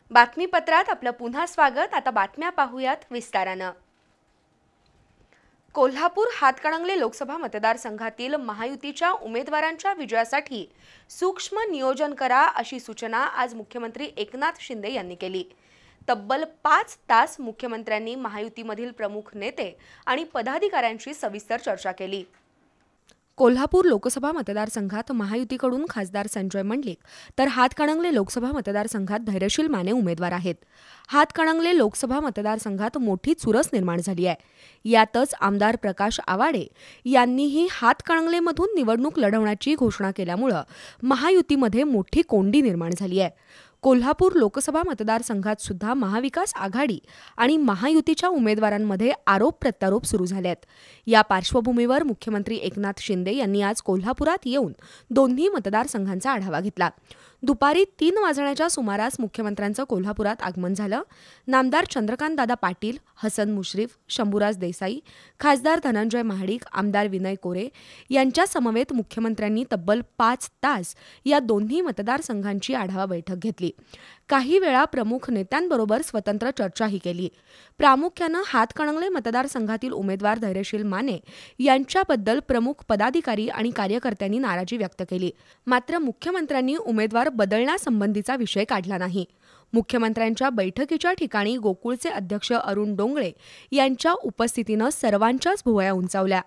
बातमीपत्रात आपलं पुन्हा स्वागत। आता बातम्या पाहूयात विस्तारानं। कोल्हापूर हातकणंगले लोकसभा मतदारसंघातील महायुतीच्या उमेदवारांच्या विजयासाठी सूक्ष्म नियोजन करा अशी सूचना आज मुख्यमंत्री एकनाथ शिंदे यांनी केली। तब्बल 5 तास मुख्यमंत्र्यांनी महायुतीमधील प्रमुख नेते आणि पदाधिकाऱ्यांशी सविस्तर चर्चा केली। कोल्हापूर लोकसभा मतदारसंघात महायुतीकडून खासदार संजय मंडलिक तर हातकणंगले लोकसभा मतदारसंघात धैर्यशील माने उमेदवार आहेत। हातकणंगले लोकसभा मतदारसंघात मोठी चुरस निर्माण झाली आहे। यातच आमदार प्रकाश आवाडे यांनीही हातकणंगलेमधून निवडणूक लढवण्याची घोषणा केल्यामुळे महायुतीमध्ये मोठी कोंडी निर्माण झाली आहे। कोल्हापूर लोकसभा मतदारसंघात सुद्धा महाविकास आघाडी आणि महायुतीच्या उमेदवारांमध्ये आरोप प्रत्यारोप सुरू झाले आहेत। या पार्श्वभूमीवर मुख्यमंत्री एकनाथ शिंदे यांनी आज कोल्हापुरात येऊन दोन्ही मतदारसंघांचा आढावा घेतला। दुपारी 3 वाजण्याच्या सुमारास मुख्यमंत्र्यांचं कोल्हापुरात आगमन झालं। नामदार चंद्रकांतदादा पाटील, हसन मुश्रीफ, शंभूराज देसाई, खासदार धनंजय महाडिक, आमदार विनय कोरे यांच्या समवेत मुख्यमंत्र्यांनी तब्बल 5 तास या दोन्ही मतदारसंघांची आढावा बैठक घेतली। काही वेळा प्रमुख नेत्यांबरोबर स्वतंत्र चर्चाही केली। प्रामुख्यानं हातकणंगले मतदारसंघातील उमेदवार धैर्यशील माने यांच्याबद्दल प्रमुख पदाधिकारी आणि कार्यकर्त्यांनी नाराजी व्यक्त केली। मात्र मुख्यमंत्र्यांनी उमेदवार बदलण्यासंबंधीचा विषय काढला नाही। मुख्यमंत्र्यांच्या बैठकीच्या ठिकाणी गोकुळचे अध्यक्ष अरुण डोंगळे यांच्या उपस्थितीनं सर्वांच्याच भुवया उंचावल्या।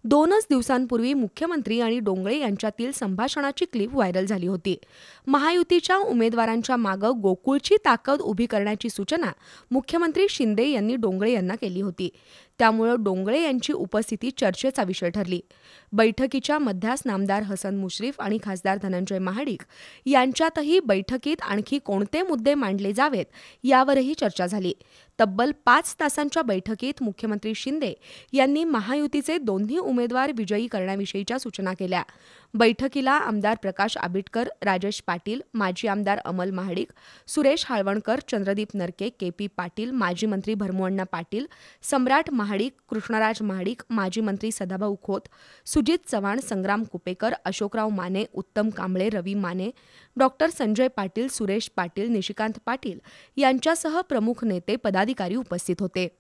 2 दिवसांपूर्वी मुख्यमंत्री आणि डोंगळे यांच्यातील संभाषणाची क्लिप व्हायरल झाली होती। महायुतीच्या उमेदवारांच्या मागं गोकुळची ताकद उभी करण्याची सूचना मुख्यमंत्री शिंदे यांनी डोंगळे यांना केली होती। त्यामुळे डोंगळे यांची उपस्थिती चर्चेचा विषय ठरली। बैठकीच्या मध्यास नामदार हसन मुश्रीफ आणि खासदार धनंजय महाडिक यांच्यातही बैठकीत आणखी कोणते मुद्दे मांडले जावेत यावरही चर्चा झाली। तब्बल 5 तासांच्या बैठकीत मुख्यमंत्री शिंदे यांनी महायुतीचे दोन्ही उमेदवार विजयी करण्याविषयीच्या सूचना केल्या। बैठकीला आमदार प्रकाश आबिटकर, राजेश पाटील, माजी आमदार अमल महाडिक, सुरेश हाळवणकर, चंद्रदीप नरके, के.पी. पाटील, माजी मंत्री भरमूअण्णा पाटील, सम्राट महाडिक, कृष्णराज महाडिक, माजी मंत्री सदाभाऊ खोत, सुजित चव्हाण, संग्राम कुपेकर, अशोकराव माने, उत्तम कांबळे, रवी माने, डॉक्टर संजय पाटील, सुरेश पाटील, निशिकांत पाटील यांच्यासह प्रमुख नेते पदाधिकारी उपस्थित होते।